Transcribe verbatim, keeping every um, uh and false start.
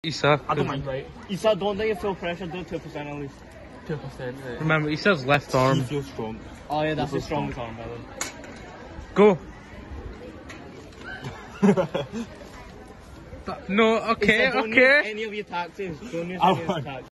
Issa. I don't mind, right? Issa, don't let you feel pressure, do two percent at least. two percent, right? Remember, Issa's left arm. You feel strong. Oh yeah, that's You the feel strongest arm, by the way. Go. No, okay, Issa, don't okay. use any of your tactics. Don't use I any of your want- tactics.